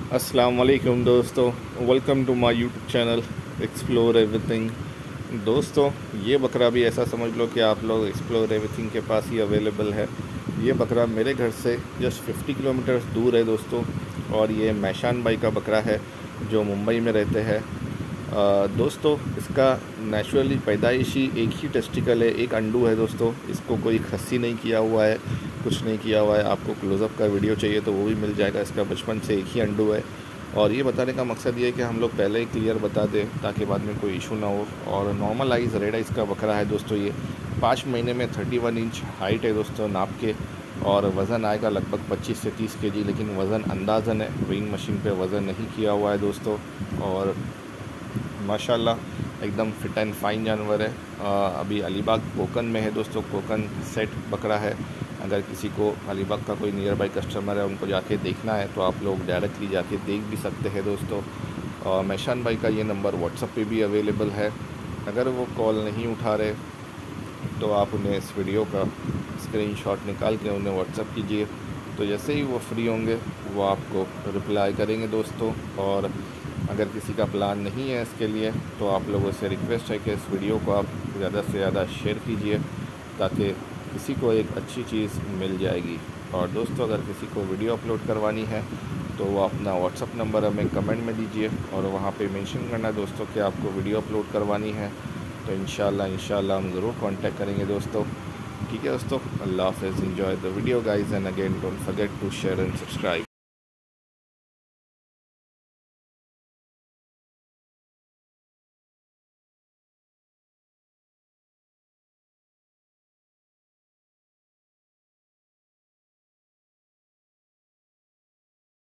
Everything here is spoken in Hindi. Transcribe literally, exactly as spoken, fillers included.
अस्सलाम वालेकुम दोस्तों, welcome to my YouTube channel explore everything. दोस्तों, ये बकरा भी ऐसा समझ लो कि आप लोग एक्सप्लोर एवरीथिंग के पास ही अवेलेबल है। ये बकरा मेरे घर से जस्ट पचास किलोमीटर दूर है दोस्तों, और ये मैशान भाई का बकरा है जो मुंबई में रहते हैं। अ, दोस्तों, इसका नेचुरली पैदाइशी एक ही टेस्टिकल है, एक अंडू है दोस्तों। इसको कोई खस्सी नहीं किया हुआ है, कुछ नहीं किया हुआ है। आपको क्लोज़अप का वीडियो चाहिए तो वो भी मिल जाएगा। इसका बचपन से एक ही अंडू है, और ये बताने का मकसद ये है कि हम लोग पहले ही क्लियर बता दें ताकि बाद में कोई इशू ना हो। और नॉर्मल आइज़ रेड आइज़ का बकरा है दोस्तों। ये पाँच महीने में थर्टी वन इंच हाइट है दोस्तों नाप के, और वज़न आएगा लगभग पच्चीस से तीस के जी, लेकिन वज़न अंदाज़न है, वेइंग मशीन पे वज़न नहीं किया हुआ है दोस्तों। और माशाल्लाह एकदम फिट एंड फाइन जानवर है। अ, अभी अलीबाग कोकन में है दोस्तों। कोकन सेट बकरा है। अगर किसी को अलीबाग का कोई नियर बाई कस्टमर है, उनको जाके देखना है तो आप लोग डायरेक्टली जाके देख भी सकते हैं दोस्तों। और मैशान भाई का ये नंबर व्हाट्सअप पे भी अवेलेबल है। अगर वो कॉल नहीं उठा रहे तो आप उन्हें इस वीडियो का स्क्रीनशॉट निकाल के उन्हें व्हाट्सअप कीजिए, तो जैसे ही वो फ्री होंगे वो आपको रिप्लाई करेंगे दोस्तों। और अगर किसी का प्लान नहीं है इसके लिए तो आप लोगों से रिक्वेस्ट है कि इस वीडियो को आप ज़्यादा से ज़्यादा शेयर कीजिए ताकि किसी को एक अच्छी चीज़ मिल जाएगी। और दोस्तों, अगर किसी को वीडियो अपलोड करवानी है तो वो अपना व्हाट्सअप नंबर हमें कमेंट में दीजिए, और वहाँ पे मेंशन करना दोस्तों कि आपको वीडियो अपलोड करवानी है। तो इंशाल्लाह इंशाल्लाह हम ज़रूर कांटेक्ट करेंगे दोस्तों। ठीक है दोस्तों, अल्लाह हाफ़िज़। Enjoy the video guys, and again don't forget to share and subscribe.